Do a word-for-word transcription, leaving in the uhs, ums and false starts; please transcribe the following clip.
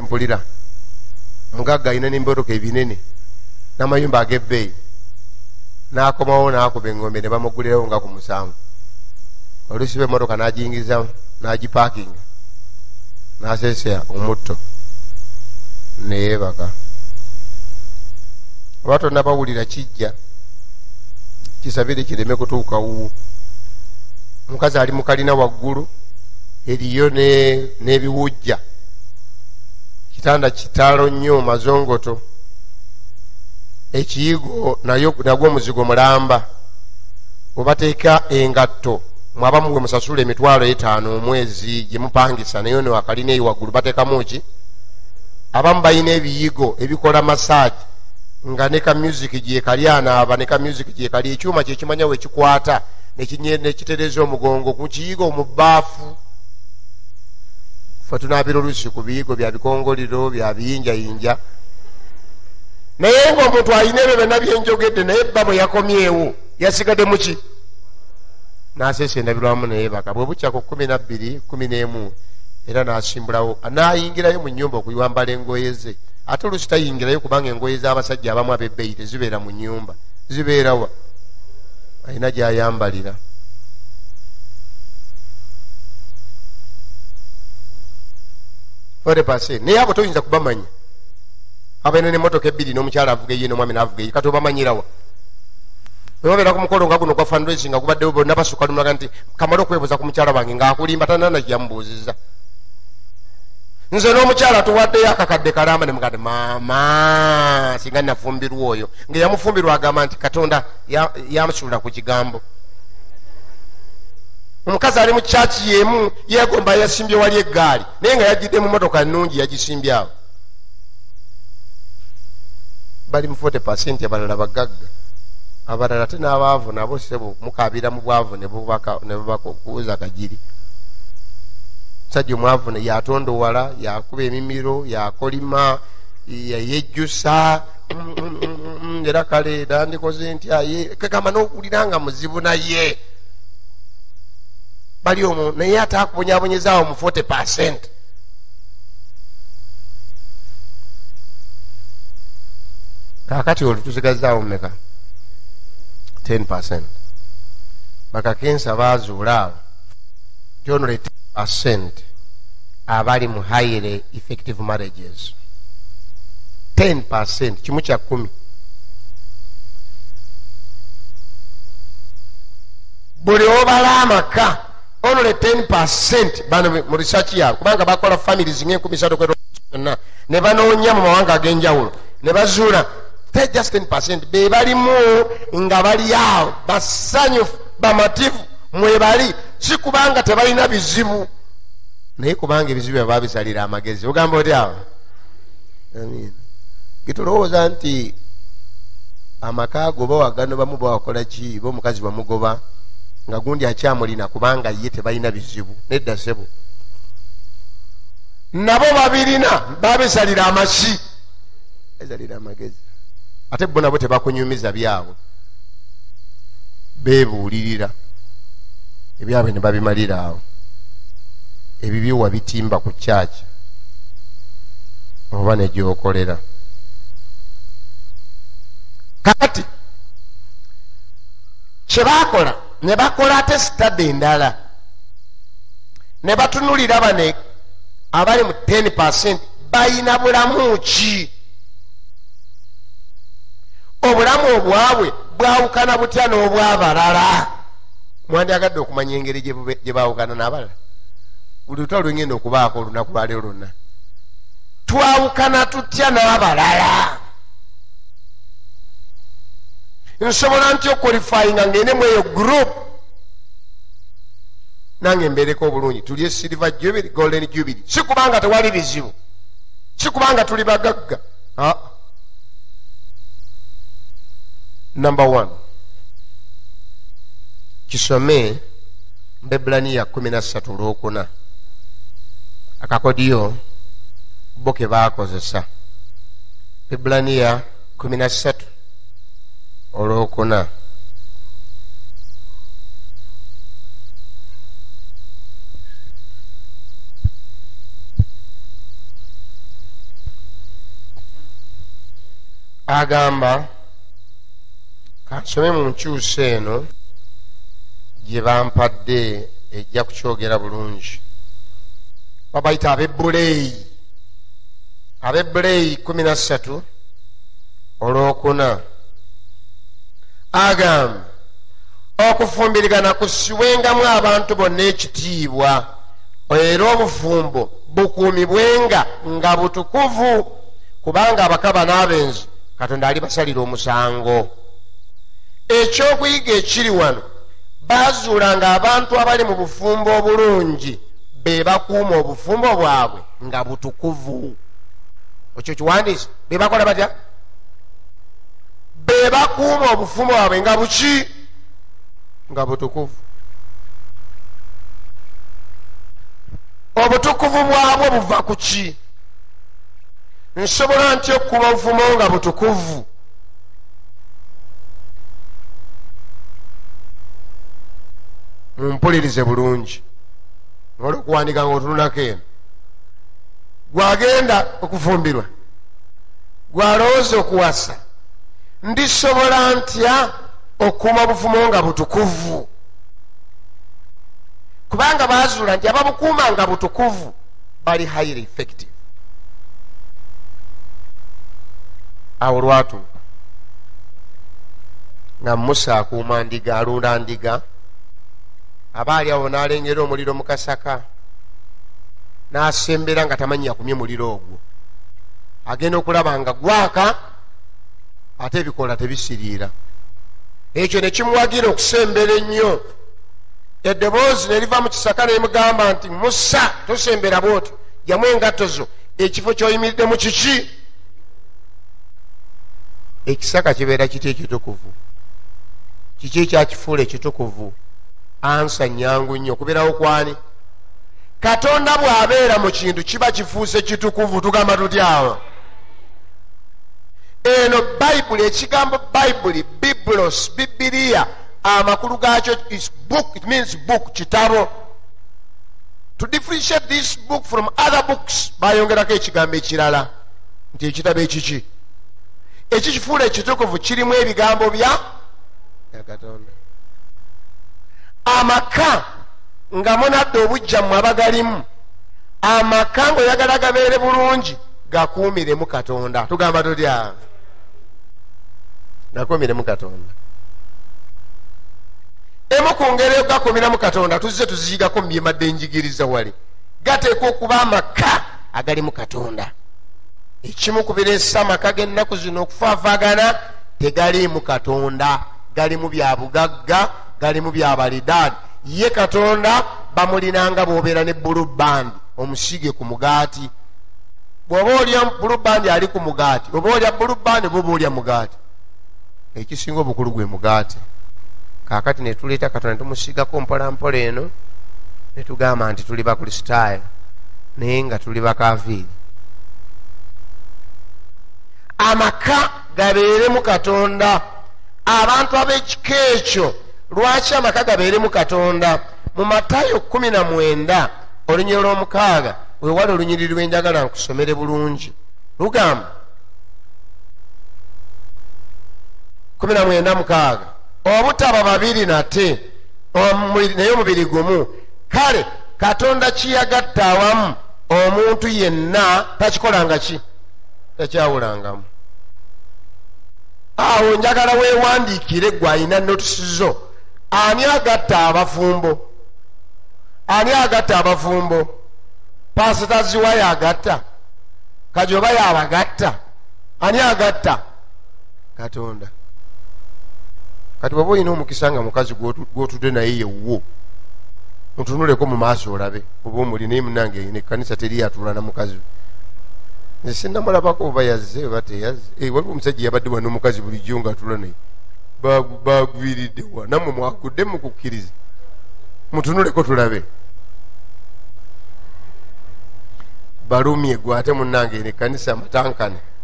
mpulira mugagga ayina n'emmotoka ebinene n'amayumba ag'ebbeeyi n'akomawo n'akuba engombe ne bamugulirawo nga ku musanvu. olusiba emmotoka n'agiyingiza n'agipaakinga n'aseesea omutto neyeebaka. oba tonnabawulira kijja kisabire kireme kutuuka wuwo. omukazi ali mukalina waggulu eriyo n'ebiwujja, kitanda kitalo nnyo mazongoto, ekiyigo nagwo omuzigo mulamba. webateeka engatto mwaba muwe musasula emitwalo etaano omwezi gyemupangisa, naye ono akalina eyo waggulu bateekamu ki? abamu balina ebiyigo ebikola massage nga ne ka music gyekali anaaba ne ka music gyekali ekyuma kyekimanya wekikwata nekitereza omugongo ku kiyigo mu bbaafu. fe tunaabira oluusi ku biyigo bya bikongoliro bya biyinjayinja, naye ngaomuntu alina ebyo byonna byenjogedde naye bba bwe yakomyewo yasigadde muki? n'aseesa endabirwamu neyebaka. bwe bukya ku kumi nabbiri kumi n'emu era n'asimbulawo n'ayingirayo mu nnyumba okuywambala engoye ze. ate oluusi tayingirayo kubanga engoye z'abasajja abamu ab'ebbeeyi tezibeera mu nnyumba, zibeerawa? alina gy'ayambalira. naye abo toyinza kubamanya. abaina n'emmotoka ebbiri n'omukyala avuga eye n'omwami n'avuga eye, kati obamanyirawa? webabeera ku mukolo nga guno gwa fundraising nga gubaddewo bonna basukka lumulaga nti kamala okwebuuza ku mukyala wange ng'akulimba tanana kyamubuuziza. nze n'omukyala tuwaddeyo akakadde kalamba ne mugade maama singa nafumbirwa oyo, nga yamufumbirwa agamba nti katonda yamusulula ku kigambo. omukazi ali mu kyaki yemu yegomba yasimbye wali eggaali naye nga yagidde mu motoka nnungi yagisimbye awo. bali mu forty percent abalala bagagga, abalala te n'abaavu nabo sebo mukaabira mu bwavu ne bubaka okuwuza kagiri. musajja omwavu yatondowala, yakuba emimiro, yakolima, yayejjusa era kale nandikoze ntya kagamba n'okulira nga muzibu naye bali omwo, naye ate akubonyabonyezaawo mu forty percent. kakati olwo tusigazaawo meka? ten percent. bakakensa baazuula awo gyonole ten percent abali mu highly effective marriages. ten percent kimu kya kumi. buli obala amaka onole ten percent bano mu research yaabwe, kubanga bakola families ng'enkumi satu kwena ne banoonya mu mawanga ag'enjawulo ne bazuula just ten percent be balimu nga bali awo basanyufu bamativu mwebali, si kubanga tebalina bizibu naye kubanga ebizibu bye babisalira amagezi. ogamba oti awo gitulowooza nti amaka goba wagano bamu bawakola ki, ba omukazi bamugoba nga gundi akyamulina kubanga ye tebalina bizibu. nedda sebo, nabo babirina babisalira amasi, babisalira amagezi. ate bo nabo tebakunyumiza byabwe, beebuulirira ebyabwe ne babimalira awo. ebibyo wabitimba ku kyaki oba ne gyokolera. kakati kyebakola ne bakola ate sitadde endala ne batunulira bane abali mu ten percent balina bulamu ki? obulamu obwabwe bwawukana butya n'obwabalala? mwandyagadde okumanya engeri gye baawukana n'abalala? buli lutalo lwengenda okubaako olunaku lwaleero lwonna twawukana tutya n'abalala? nsobola ntya okwalifayinga ng'enemu eyo group nange mbeereko obulungi tulye silver jubilee golden jubilee, si kubanga tewali bizibu, si kubanga tuli bagagga. number one kisome Mbebulaniya kumi na ssatu olwokuna akakodiyo bo ke baakozesa. Mbebulaniya kumi na ssatu olwokuna agamba kansome mu nkyusa eno gye bampadde ejja kukyogera bulungi. Babayita ab'ebbuleeyi, ab'ebbuleeyi kumi na ssatu olwokuna. Agamba okufumbirigana kussibwengamu abantu bonna ekitiibwa, era obufumbo bukuumibwenga nga butukuvu, kubanga abakaba n'abenzi Katonda alibasalira omusango. Ekyokuyiga ekiri wano, baazuula abantu abali mu bufumbo obulungi be bakuuma obufumbo bwabwe nga butukuvu. Ekyo kiwandiise, be bakola batya? Be bakuuma obufumbo bwabwe nga buki? Nga butukuvu. Obutukuvu bwabwo buva ku ki? Nsobola ntya okukuuma obufumbo nga butukuvu? Mumpulirize bulungi ng'oli okuwandiika ng'otunulako eno. Gwagenda okufumbirwa, gwalowooza okuwasa, ndisobola ntya okukuuma obufumbo nga butukuvu? Kubanga baazuula nti ababukuuma nga butukuvu bali highly effective. Awo lwatuuka nga Musa akuuma ndiga, alunda ndiga, abaali awo n'alengera omuliro mu kasaka, n'asembera nga tamanyi yakumye muliro ogwo. Agenda okulaba nga gwaka ate ebikola tebisiriira. Ekyo ne kimuwagira okusembera ennyo. Eddoboozi ne liva mu kisaka ne limugamba nti, Musa, tosembera bw'otyo, gyamu engatto zo, ekifo ky'oyimiridde mu kiki? Ekisaka kibeera kiti ekitukuvu. Kiki ekyakifuula ekitukuvu? Ansa nyangu nnyo. Okubeerawo kwani? Katonda bw'abeera mu kintu kiba kifuuse kitukuvu. Tugamba tutyawo. Eno Bayibuli, ekigambo Bayibuli, Biblos, Bibiliya, amakulu gaakyo is book, it means book, kitabo. To differentiate this book from other books, bayongerako ekigambo ekirala nti ekitabo ekiki ekikifuula ekitukuvu kirimu ebigambo bya Katonda. Amaka nga munadde obujjamu abagalimu, amaka ng'oyagala gabeere bulungi, gakuumiremu Katonda. Tugamba tutya? Gakuumiremu Katonda. Emu ku ngeri gakuumiramu Katonda tuzze tuziyigako mu byemadde njigiriza wali, gateekwa okuba amaka agalimu Katonda. Ekimu ku bireesa amaka g'ennaku zino okufaavaagana, tegaliimu Katonda, galimu bya bugagga, galimu bya balidaadi. Ye Katonda bamulinanga bw'obeera ne bulubandi, omusige ku mugaati. Bw'oba olya bulubandi ali ku mugaati, oba olya bulubandi bw'oba olya mugaati. Ekisinga obukulu gwe mugaati. Kaakati ne tuleeta Katonda tumusigako mpolampola eno, ne tugamba nti tuli bakristaayo naye nga tuli bakaviiri. Amaka gabeeremu Katonda. Abantu ab'ekika ekyo, lwaki amaka gabeeremu Katonda? Mu Matayo kumi na mwenda olunyiri lw'omukaaga, weewale olunyiriri lwenjagala nkusomere bulungi. Lugamba kumi na mwenda mukaaga, obutaba babiri nate naye omubiri gumu, kale Katonda kiyagatta awamu omuntu yenna takikolanga ki? Takyawulangamu. Awo njagala weewandiikire gwe alina notisizo. Ani agatta abafumbo? Ani agatta abafumbo? Pasita Ziwa yagatta? Kajoba yabagatta? Ani agatta? Katonda. Kati bw'oba olina omukisa nga mukazi gw'otudde naye yewwo, mutunuleko mu maaso olabe oba omuli naye munange n'ekkanisa teri yatula na mukazi. Nze sinnamulabako oba yazze oba teyazze. Waliwo omusajja yabadde wa n'omukazi bulijjo ng'atula naye, bagwiridde wa, nammwe mwagudde mukukkiriza. Mutunuleko tulabe. Balumye gwe ate munnange n'ekkanisa amatankane.